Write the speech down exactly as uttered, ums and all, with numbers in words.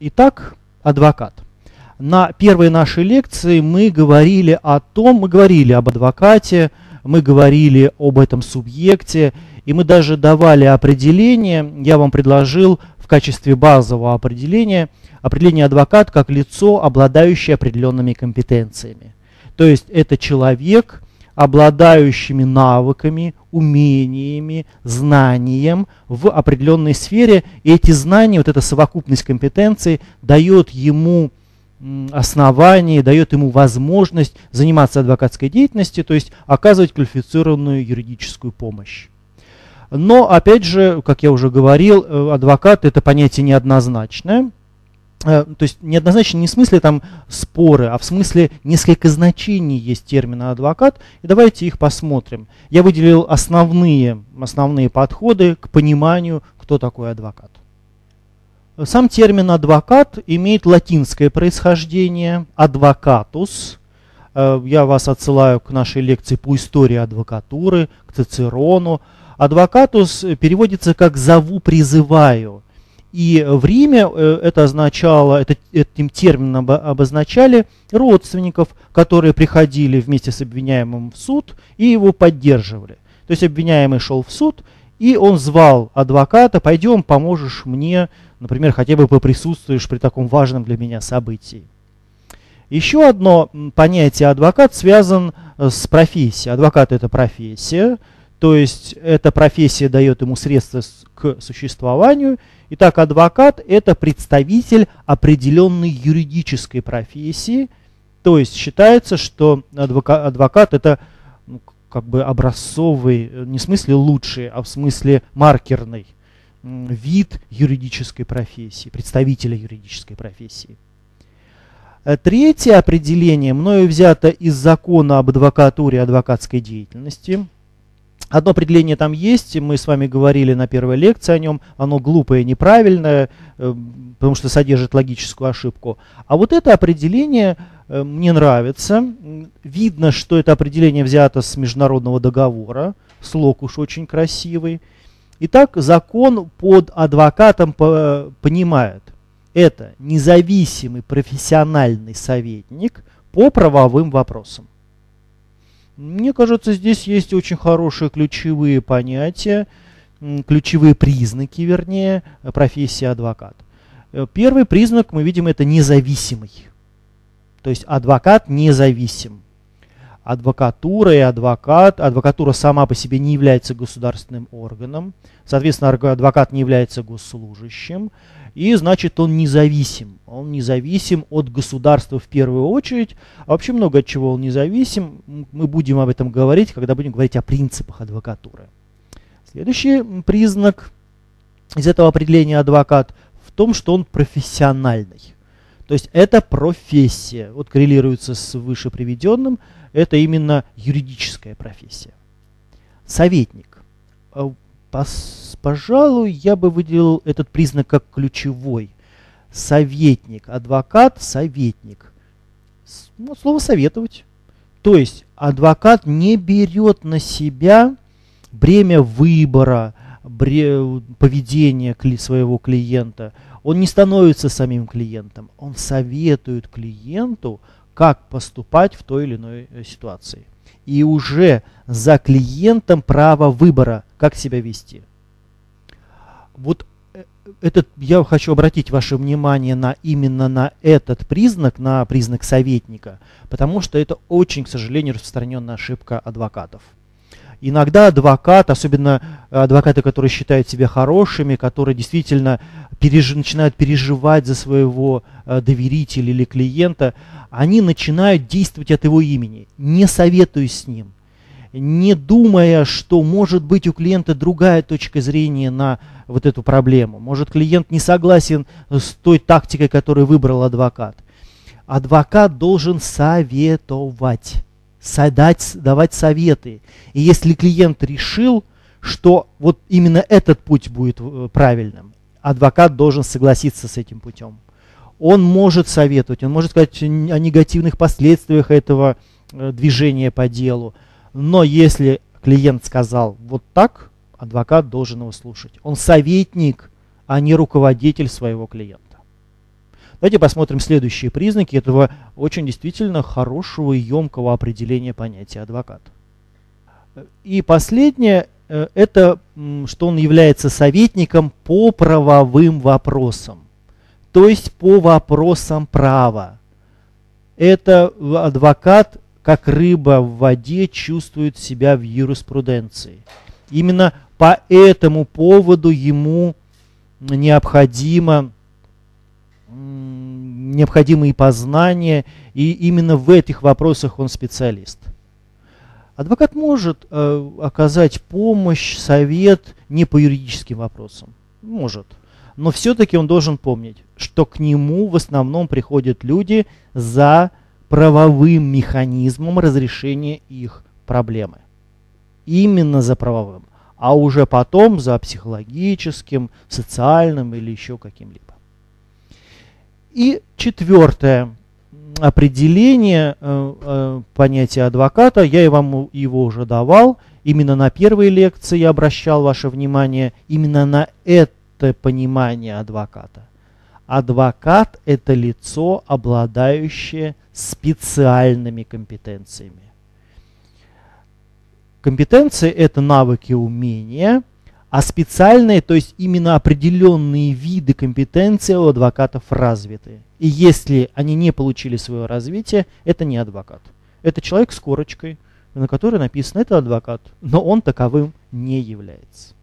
Итак, адвокат. На первой нашей лекции мы говорили о том, мы говорили об адвокате, мы говорили об этом субъекте, и мы даже давали определение, я вам предложил в качестве базового определения, определение адвокат как лицо, обладающее определенными компетенциями. То есть это человек, обладающими навыками, умениями, знанием в определенной сфере. И эти знания, вот эта совокупность компетенций дает ему основание, дает ему возможность заниматься адвокатской деятельностью, то есть оказывать квалифицированную юридическую помощь. Но, опять же, как я уже говорил, адвокат – это понятие неоднозначное. То есть неоднозначно не в смысле там споры, а в смысле несколько значений есть термина адвокат. И давайте их посмотрим. Я выделил основные, основные подходы к пониманию, кто такой адвокат. Сам термин адвокат имеет латинское происхождение, advocatus. Я вас отсылаю к нашей лекции по истории адвокатуры, к Цицерону. Advocatus переводится как «зову, призываю». И в Риме это означало, это, этим термином обозначали родственников, которые приходили вместе с обвиняемым в суд и его поддерживали. То есть обвиняемый шел в суд, и он звал адвоката: пойдем, поможешь мне, например, хотя бы поприсутствуешь при таком важном для меня событии. Еще одно понятие адвокат связан с профессией. Адвокат – это профессия, то есть эта профессия дает ему средства к существованию. Итак, адвокат – это представитель определенной юридической профессии, то есть считается, что адвокат, адвокат – это ну, как бы образцовый, не в смысле лучший, а в смысле маркерный вид юридической профессии, представителя юридической профессии. Третье определение мною взято из закона об адвокатуре и адвокатской деятельности. Одно определение там есть, мы с вами говорили на первой лекции о нем, оно глупое, неправильное, потому что содержит логическую ошибку. А вот это определение мне нравится. Видно, что это определение взято с международного договора, слог уж очень красивый. Итак, закон под адвокатом понимает, это независимый профессиональный советник по правовым вопросам. Мне кажется, здесь есть очень хорошие ключевые понятия, ключевые признаки, вернее, профессии адвокат. Первый признак, мы видим, это независимый. То есть адвокат независим. Адвокатура и адвокат. Адвокатура сама по себе не является государственным органом. Соответственно, адвокат не является госслужащим. И значит, он независим. Он независим от государства в первую очередь. А вообще много от чего он независим. Мы будем об этом говорить, когда будем говорить о принципах адвокатуры. Следующий признак из этого определения адвокат в том, что он профессиональный. То есть это профессия. Вот коррелируется с выше приведенным. Это именно юридическая профессия. Советник. Пожалуй, я бы выделил этот признак как ключевой. Советник, адвокат, советник. Ну, слово советовать. То есть адвокат не берет на себя бремя выбора, бре, поведения кли, своего клиента. Он не становится самим клиентом. Он советует клиенту, как поступать в той или иной ситуации. И уже за клиентом право выбора, как себя вести. Вот этот, я хочу обратить ваше внимание на, именно на этот признак, на признак советника, потому что это очень, к сожалению, распространенная ошибка адвокатов. Иногда адвокат, особенно адвокаты, которые считают себя хорошими, которые действительно переж... начинают переживать за своего доверителя или клиента, они начинают действовать от его имени, не советуясь с ним, не думая, что может быть у клиента другая точка зрения на вот эту проблему. Может, клиент не согласен с той тактикой, которую выбрал адвокат. Адвокат должен советовать, дать, давать советы. И если клиент решил, что вот именно этот путь будет правильным, адвокат должен согласиться с этим путем. Он может советовать, он может сказать о негативных последствиях этого движения по делу. Но если клиент сказал вот так, адвокат должен его слушать. Он советник, а не руководитель своего клиента. Давайте посмотрим следующие признаки этого очень действительно хорошего и емкого определения понятия адвокат. И последнее, это что он является советником по правовым вопросам, то есть по вопросам права. Это адвокат, как рыба в воде, чувствует себя в юриспруденции. Именно по этому поводу ему необходимо, необходимые познания, и именно в этих вопросах он специалист. Адвокат может э, оказать помощь, совет не по юридическим вопросам. Может. Но все-таки он должен помнить, что к нему в основном приходят люди за правовым механизмом разрешения их проблемы. Именно за правовым. А уже потом за психологическим, социальным или еще каким-либо. И четвертое определение э, э, понятия адвоката, я и вам его уже давал, именно на первой лекции я обращал ваше внимание именно на это понимание адвоката. Адвокат – это лицо, обладающее специальными компетенциями. Компетенции – это навыки, умения, а специальные, то есть именно определенные виды компетенций у адвокатов развиты. И если они не получили свое развитие, это не адвокат. Это человек с корочкой, на которой написано «это адвокат», но он таковым не является.